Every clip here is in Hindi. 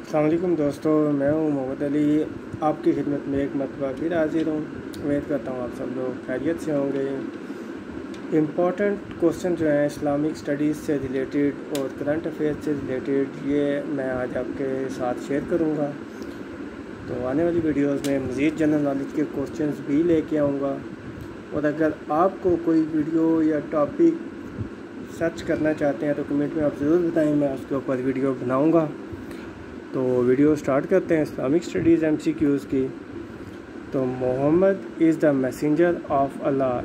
अस्सलाम वालेकुम दोस्तों, मैं हूं मोहम्मद अली आपकी खिदमत में एक मरतबा फिर हाजिर हूँ। उम्मीद करता हूँ आप सब लोग खैरियत से होंगे। इम्पॉर्टेंट क्वेश्चन जो हैं इस्लामिक स्टडीज़ से रिलेटेड और करंट अफेयर्स से रिलेटेड, ये मैं आज आपके साथ शेयर करूँगा। तो आने वाली वीडियोस में मज़ीद जनरल नॉलेज के क्वेश्चंस भी लेके आऊँगा। और अगर आपको कोई वीडियो या टॉपिक सर्च करना चाहते हैं तो कमेंट में आप ज़रूर बताएं, मैं उसके ऊपर वीडियो बनाऊँगा। तो वीडियो स्टार्ट करते हैं इस्लामिक स्टडीज़ MCQs की। तो Muhammad is the messenger of Allah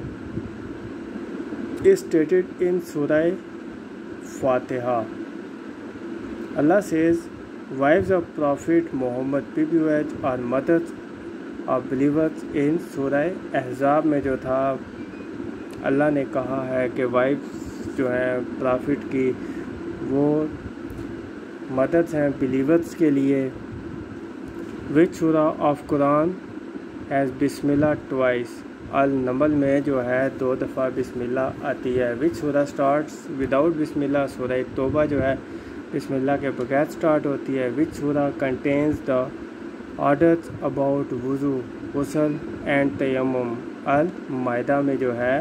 is stated in सूरह Fatiha. Allah says wives of prophet Muhammad PPOH और मदर्स ऑफ बिलीवर्स इन सूरह अहज़ाब में जो था अल्लाह ने कहा है कि वाइफ्स जो हैं प्रॉफिट की वो मदर्स हैं बिलीवर्स के लिए। विच सूरा ऑफ कुरान हैज़ बिस्मिल्लाह ट्वाइस। अल नमल में जो है 2 दफ़ा बिस्मिल्लाह आती है। विच सूरा स्टार्ट्स विदाउट बिस्मिल्लाह। सूरह तौबा जो है बिस्मिल्लाह के बगैर स्टार्ट होती है। विच सूरा कंटेन्स द ऑर्डर्स अबाउट वज़ू गुस्ल एंड तयम्मुम। अल मायदा में जो है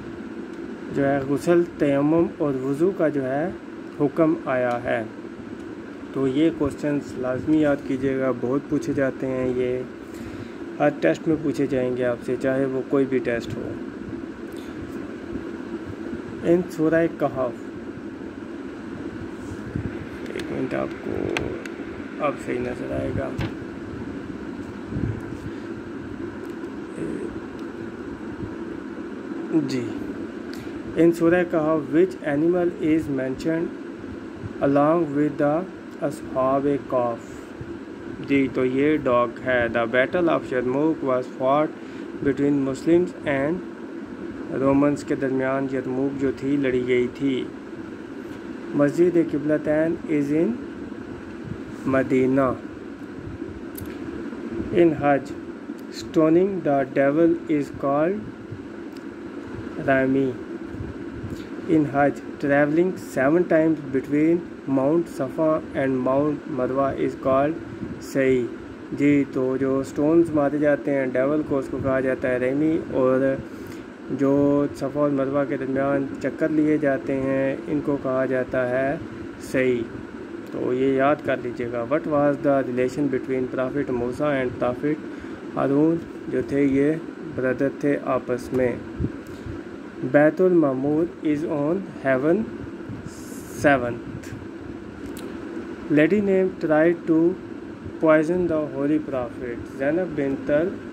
गुस्ल तयम्मुम और वज़ू का जो है हुक्म आया है। तो ये क्वेश्चंस लाजमी याद कीजिएगा, बहुत पूछे जाते हैं। ये हर टेस्ट में पूछे जाएंगे आपसे, चाहे वो कोई भी टेस्ट हो। इन सूरह कहफ, एक मिनट, आपको अब सही नजर आएगा। जी, इन सूरह Kahf which animal is mentioned along with the अस्हाब कौफ। जी, तो ये डॉग है। The battle of Yarmouk was fought between Muslims and Romans के दरमियान यरमूक जो थी लड़ी गई थी। मस्जिद किबलतैन is in Madina. In Hajj stoning the devil is called रामी। In Hajj travelling 7 times between Mount Safa and Mount Marwa is called सही। जी, तो जो स्टोन्स मारे जाते हैं डेवल को, उसको कहा जाता है रेमी। और जो सफ़ा और मरवा के दरमियान चक्कर लिए जाते हैं इनको कहा जाता है सही। तो ये याद कर लीजिएगा। What was the relation between prophet Musa and prophet Harun, जो थे ये ब्रदर थे आपस में। Baitul Mamur is on heaven 7th। Lady name tried to poison the holy prophet Zainab bint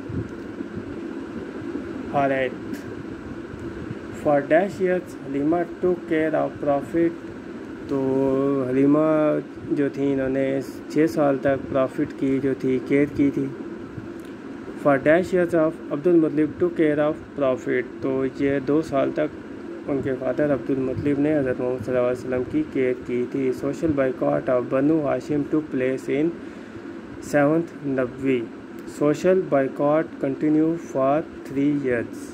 al-Harith. For dash years Halima took care of prophet। तो हलीमा जो थी इन्होंने 6 साल तक प्रॉफिट की जो थी केयर की थी। For dash years of Abdul मुत्तलिब took care of prophet। तो ये 2 साल तक उनके फादर अब्दुल मुत्तलिब ने हज़रत मोहम्मद सल्लल्लाहु अलैहि वसल्लम की केयर की थी। Social boycott of Banu Hashim took place in 7th नबवी। Social boycott continue for 3 years।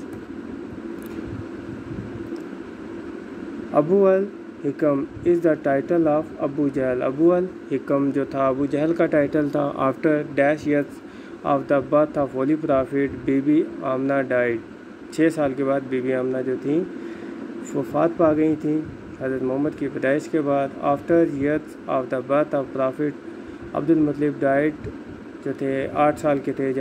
Abu al Hikam is the title of Abu Jahl. Abu al Hikam जो था अबू जहल का टाइटल था। After dash years of the birth of holy prophet बीबी आमना डाइड। 6 साल के बाद बीबी आमना जो थी वफ़ात पा गई थी हज़रत मोहम्मद की पैदाइश के बाद। After years of the birth of prophet Abdul Muttalib died, जो थे 8 साल के थे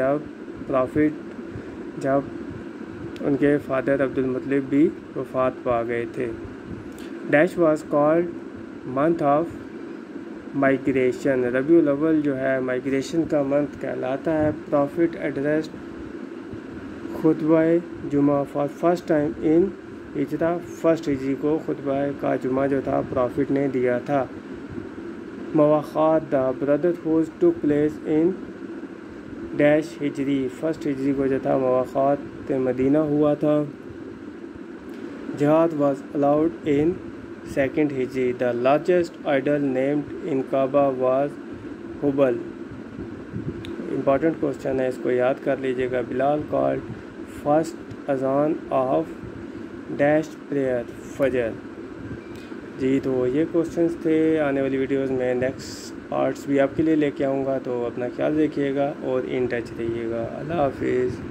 जब उनके फादर अब्दुल मुत्तलिब भी वफ़ात पा गए थे। Dash was called month of migration. Rabiul Awwal जो है माइग्रेशन का मंथ कहलाता है। प्रॉफिट एड्रेस्ड खुतबा जुमा फॉर फर्स्ट टाइम इन हिजरा। 1st हिजरी को खुतबा का जुमा जो था प्रॉफिट ने दिया था। मवाख़ात the brotherhood took place in dash हिजरी। 1st हिजरी को जो था मवाख़ात मदीना हुआ था। जिहाद वाज अलाउड इन 2nd हिजरी। The largest idol named in Kaaba was Hubal. Important question है, इसको याद कर लीजिएगा। बिलाल कॉल्ड फर्स्ट अजान ऑफ डैश प्रेयर फजर। जी, तो ये क्वेश्चंस थे। आने वाली वीडियोस में नेक्स्ट पार्ट्स भी आपके लिए लेके आऊँगा। तो अपना ख्याल रखिएगा और इन टच रहिएगा। अल्लाह हाफिज़।